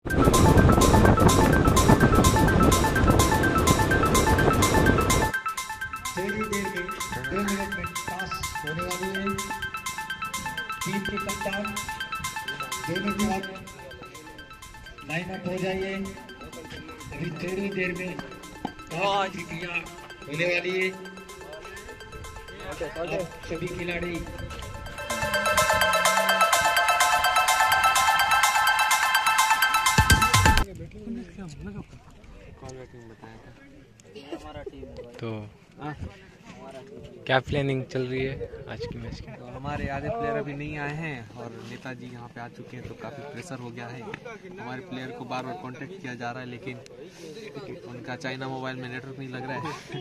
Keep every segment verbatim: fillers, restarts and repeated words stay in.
थोड़ी देर में दो मिनट में टॉस होने वाली है। टीम के कप्तान दोनों टीम लाइन अप हो जाइए। अभी थोड़ी देर में टॉस की क्रिया होने वाली है। आप सभी खिलाड़ी तो क्या प्लानिंग चल रही है आज की मैच की? तो हमारे आधे प्लेयर अभी नहीं आए हैं और नेताजी यहाँ पे आ चुके हैं, तो काफ़ी प्रेशर हो गया है। हमारे प्लेयर को बार बार कांटेक्ट किया जा रहा है, लेकिन उनका चाइना मोबाइल में नेटवर्क नहीं लग रहा है।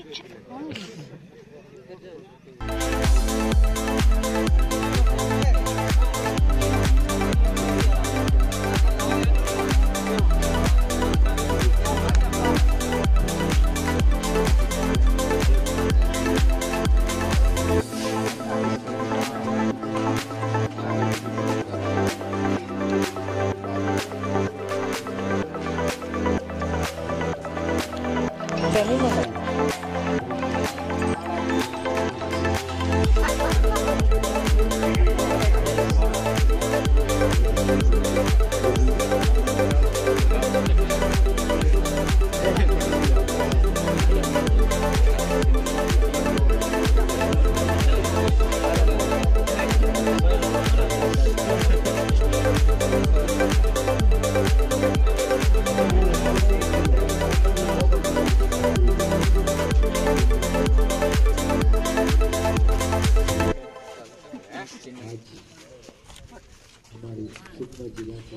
हमारी सुकमा जिला के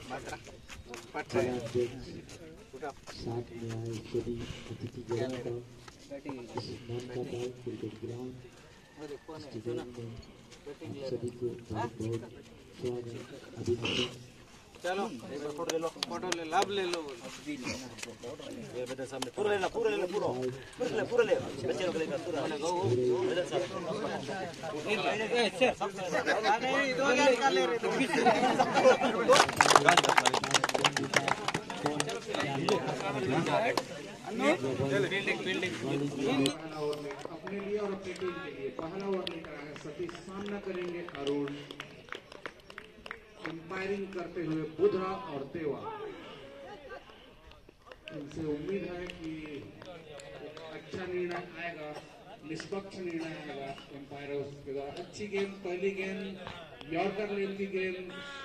साथ में आए सभी अतिथि ग्राम का इस नाम का क्रिकेट ग्राउंड स्टेडियम में सभी को बहुत बहुत स्वागत अभिनंदन। चलो एक बार फोटो ले लो, फोटो ले लाभ ले लो। ये बेटा सामने पूरा ले लो, पूरा ले लो, पूरा पूरा ले पूरा ले बच्चे लोग लेकर पूरा ले गो बेटा साहब। नहीं दो हजार निकाल ले रहे तो फील्डिंग फील्डिंग अपने लिए और अपनी टीम के लिए पहला ओवर लेकर आए सतीश, सामना करेंगे अरुण। अंपायरिंग करते हुए बुधरा और देवा। इनसे उम्मीद है कि अच्छा निर्णय आएगा, निष्पक्ष निर्णय आएगा अंपायरों के द्वारा। अच्छी गेंद, पहली गेंद यॉर्कर लेन की गेंद,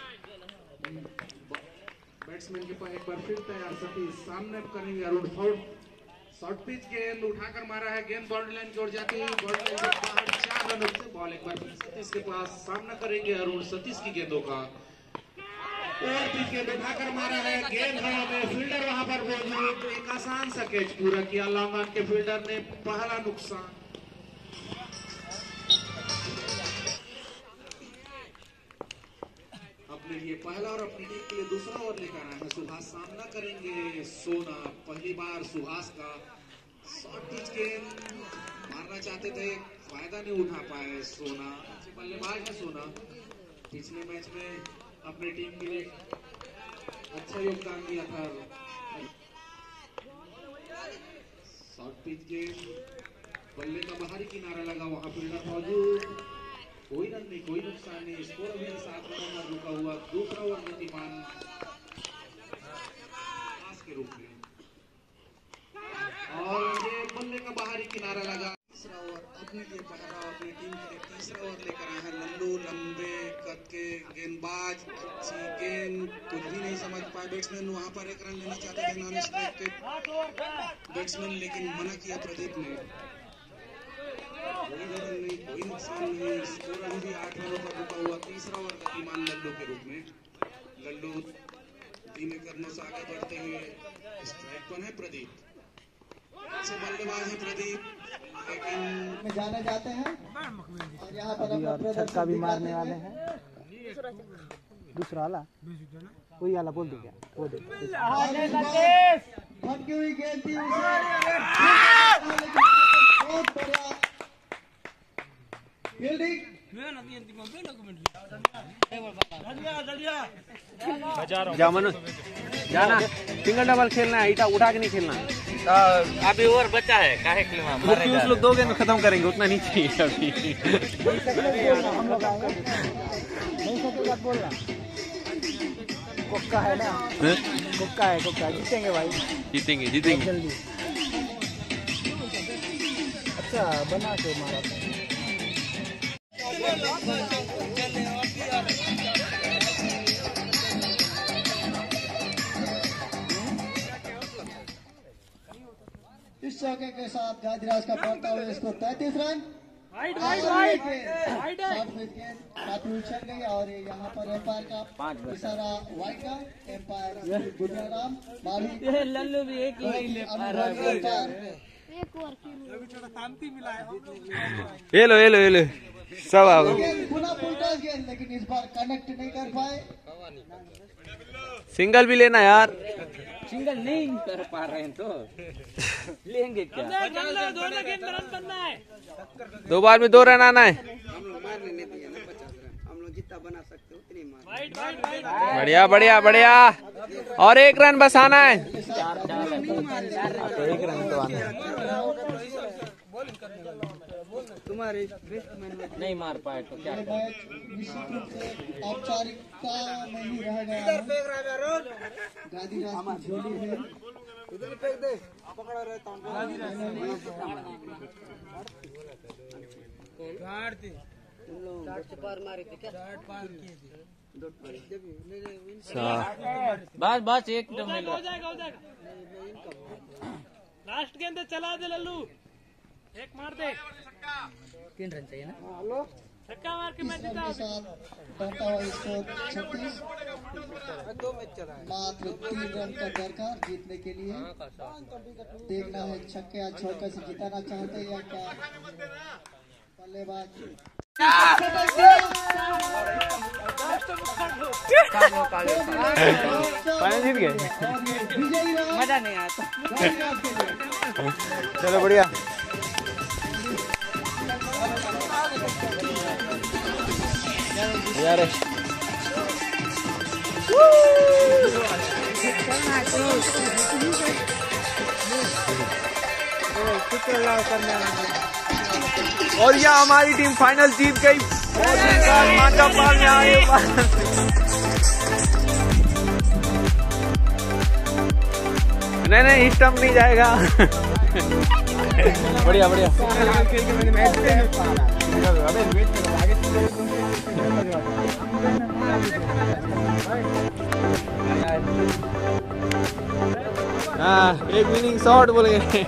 बैट्समैन के पास एक बार फिर तैयार सतीश, सामने करेंगे अरुण। शॉर्ट शॉर्ट पिच गेंद उठाकर मारा है, गेंद बाउंड्री लाइन की ओर जाती है, बाउंड्री लाइन से बाहर चार रनों से बॉल एक बार सतीश के पास, सामना करेंगे अरुण सतीश की गेंदों का। और पिच गेंद उठाकर मारा है, गेंद हवा में, फील्डर वहां पर मौजूद, एक आसान सा कैच पूरा किया लॉन्ग ऑन के फील्डर ने, पहला नुकसान। अपने लिए पहला और अपनी टीम के लिए दूसरा ओवर लेकर आए हैं सुभाष, सामना करेंगे सोना। पहली बार सुभाष का शॉर्ट पिच गेंद मारना चाहते थे, फायदा नहीं उठा पाए सोना। बल्लेबाज है सोना, पिछले मैच में अपनी टीम के लिए अच्छा योगदान दिया था। शॉर्ट पिच गेंद, बल्ले का बाहरी किनारा लगा, वहां फील्डर मौजूद, कोई रन नहीं, कोई नुकसान नहीं। स्कोर अभी सात रनों में रुका हुआ। दूसरा ओवर गतिमान के रूप में, और ये बल्ले का बाहरी किनारा लगा। तीसरा ओवर अपने लिए पहला, अपनी टीम के लिए तीसरा ओवर लेकर आए हैं लल्लू। लंबे कद के गेंदबाज, अच्छी गेंद, कुछ भी नहीं समझ पाए बैट्समैन। वहां पर एक रन लेना चाहते थे नॉन स्ट्राइक के बैट्समैन, लेकिन मना किया प्रदीप ने। कोई रन नहीं, कोई नुकसान नहीं, स्कोर अभी भी आठ रनों पर रुका हुआ। तीसरा ओवर गतिमान लल्लू के रूप में, लल्लू धीमे कदमों से आगे बढ़ते हुए स्ट्राइक पर है प्रदीप, अच्छे बल्लेबाज है प्रदीप, लेकिन में जाने जाते हैं और यहाँ पर अपना छक्का भी मारने वाले हैं। दूसरा वाला कोई वाला बोल दो क्या, वो दे फटकी हुई गेंद थी, बहुत बढ़िया फील्डिंग। जा मनोज। जाना सिंगल डबल खेलना है, ईटा उठा के नहीं खेलना है। अभी और बच्चा है काहे खेलना उस लोग दो गेंद में खत्म करेंगे, उतना नहीं चाहिए अभी। हम लोग आएंगे नहीं सकेगा बोलना। कुक्का है ना, कुक्का है, कुक्का जीतेंगे भाई, जीतेंगे जीतेंगे जल्दी। अच्छा बना के मारा इस चौके के साथ गाजीराज का पड़ता हुआ इसको तैंतीस रन वाइड वाइड वाइड काफी उछल गई और यहाँ पर एम्पायर का इशारा वाइड का एम्पायर गुजराम माली लल्लू भी एक ही ले पा रहा है। ये लो ये लो ये लो सब आओ। पुनः फुलटॉस गेंद, लेकिन इस बार कनेक्ट नहीं कर पाए। सिंगल भी लेना यार, सिंगल नहीं कर पा रहे हैं तो लेंगे क्या? दो बार में दो रन आना है। हम लोग मार लेने दिए ना पचास रन, हम लोग जितना बना सकते हो उतनी मार। बढ़िया बढ़िया बढ़िया, और एक रन बस आना है। एक रन तो आना तुम्हारे नहीं मार पाए तो क्या? मैच निश्चित रूप से औपचारिकता में ही रह गया है। गाजीराज की झोली है। इधर फेंक दे, पकड़ा रहता हूँ। पार मारे थे क्या? बस बस एकदम हो जाएगा हो जाएगा। लास्ट गेंद चला दे लल्लू, एक मार दे। तीन रन चाहिए ना? हेलो छक्का मार के मैच जीता। बढ़ता हुआ स्कोर छत्तीस, मात्र तीन रन का दरकार जीतने के लिए। देखना है छक्के या चौके से जिताना चाहते या क्या बल्लेबाज। जीत गए, मजा नहीं आता। चलो बढ़िया। यार और यहाँ हमारी टीम फाइनल जीत गई। माता पाल में आए नहीं नहीं स्टम्प नहीं जाएगा। बढ़िया बढ़िया। हाँ एक विनिंग शॉट बोल गए।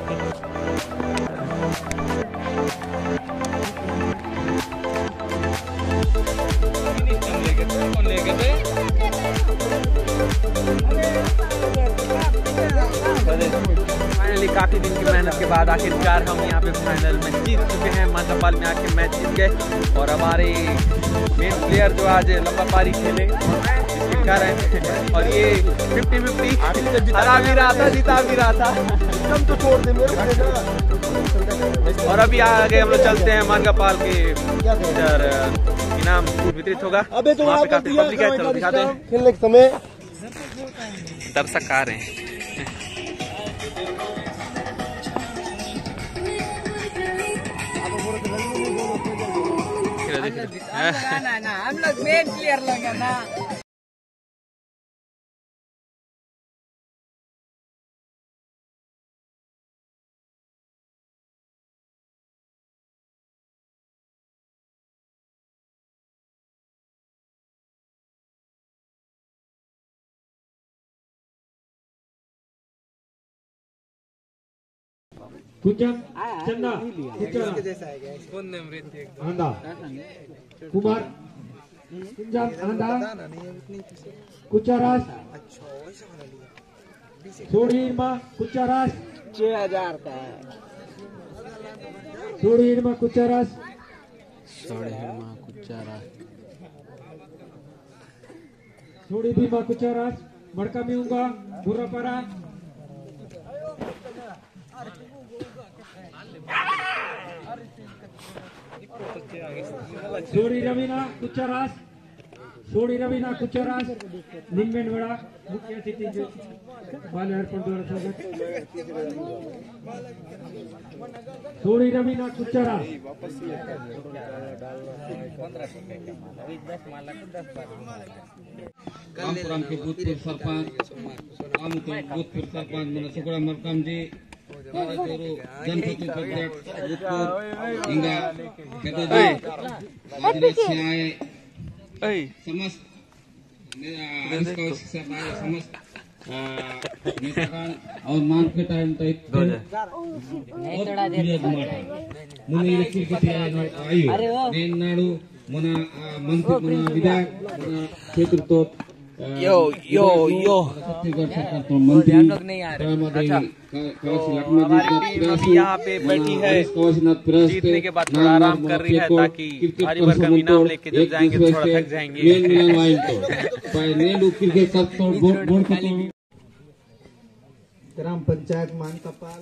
फाइनली काफी दिन की मेहनत के बाद आखिरकार हम यहाँ पे फाइनल में जीत चुके हैं। मातापाल में आके मैच जीत गए और हमारे मेन प्लेयर जो आज लंबा पारी खेले इसके कारण, और ये फिफ्टी फिफ्टी हरा भी रहा था जीता भी रहा था। हम तो छोड़ दे मेरे। और अभी आगे हम लोग चलते हैं मानगापाल के इधर इनाम वितरित होगा। अबे तो वहाँ पे काफी पब्लिक है, चलो दिखाते हैं। खेलने के समय दर्शक आ रहे हैं। हम लोग मेन प्लेयर लगे ना। कुचन चंदा आंदा कुमार आंदा कुचारास सोड़ी माँ कुचारास छह हजार का है। सोड़ी माँ कुचारास सोड़ी माँ कुचारास सोड़ी भी माँ कुचारास मड़का मिऊंगा बुरा परा सोड़ी रवीना कुचारास सोडी रवीना कुचराज निंगमेंडवाड़ा मुख्य अतिथि बाल अर्पण द्वारा स्वागत सोडी रवीना कुचराज रामपुराम के भूतपूर्व सरपंच भूतपूर्व सरपंच मैंने सुगड़ा मरकम जी जनप्रतिनिधि हिंगा समस्त समस्त और मार्केट నేను మన మంత్రి మన విధాయక మన క్షేత్రతో यो यो यो छत्तीसगढ़ सरकार तो मंत्री यहाँ पे बैठी है, जीतने के बाद थोड़ा आराम कर रही है ताकि भारी भरकम इनाम लेके जब जाएंगे थोड़ा थक जाएंगे। ग्राम पंचायत मानकापाल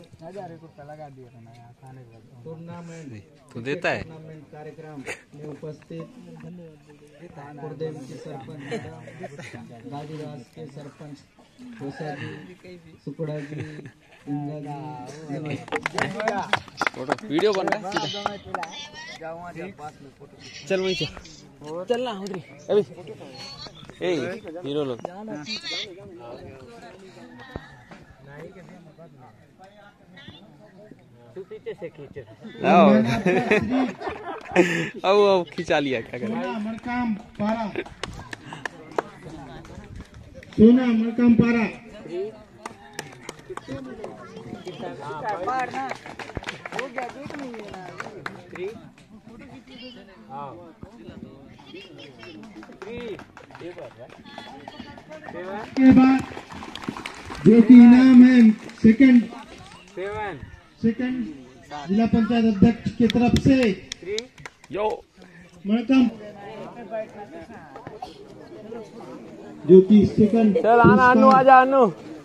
टूर्नामेंट तो देता है टूर्नामेंट कार्यक्रम में उपस्थित कुरदेव के सरपंच गाजीराज के सरपंच कोसा जी सुकुड़ा जी वीडियो बन रहा है। चल वहीं से चलना उधर अभी ए हीरो लोग से खींचे अब अब खिंचा लिया क्या करें। मरकाम पारा सोना मरकाम पारा के बाद जो कि इनाम है सेकंड सेकंड जिला पंचायत अध्यक्ष की तरफ से यो मरकम जो कि सेकंड चल आना अनु आजा अनु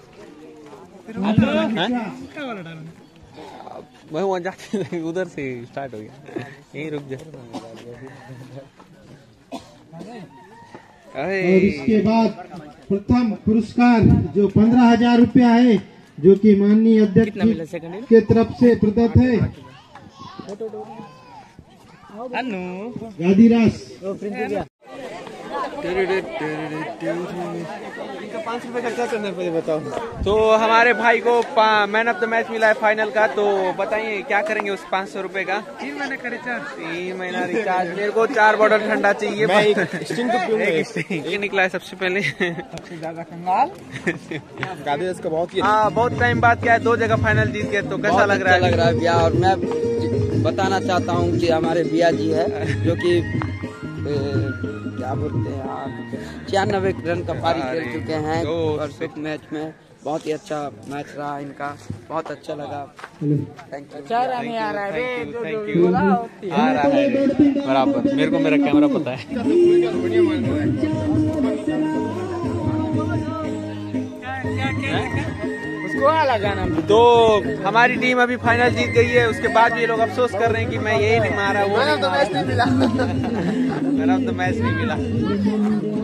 मैं वहाँ जाके उधर से स्टार्ट हो गया यहीं रुक जा। और इसके बाद प्रथम पुरस्कार जो पंद्रह हजार रुपया है जो कि माननीय अध्यक्ष के तरफ से प्रदत्त है गादीरास पाँच रुपए का क्या करना है मुझे बताओ। तो हमारे भाई को मैन ऑफ द मैच मिला है फाइनल का, तो बताइए क्या करेंगे उस पाँच सौ रुपए का। तीन महीने का रिचार्ज तीन महीना रिचार्ज मेरे को चार बॉटल ठंडा चाहिए। मैं एक स्टिंग तो पीऊंगा। ये निकला है सबसे पहले सबसे ज्यादा कंगाल गादीरास का बहुत हाँ बहुत टाइम बाद क्या है दो जगह फाइनल जीत गए, तो कैसा लग रहा है? लग रहा है भैया। और मैं बताना चाहता हूँ कि हमारे भैया जी है जो कि क्या बोलते हैं यार छियानबे रन का पारी खेल चुके हैं परफेक्ट मैच में। बहुत ही अच्छा मैच रहा इनका, बहुत अच्छा लगा। Thank you. नहीं आ रहा है थैंक यू आ रहा है बराबर। मेरे को मेरा कैमरा पता है। तो हमारी टीम अभी फाइनल जीत गई है, उसके बाद भी ये लोग अफसोस कर रहे हैं कि मैं यही नहीं मारा, वो मैन ऑफ द मैच नहीं मिला। मैन ऑफ द मैच नहीं मिला।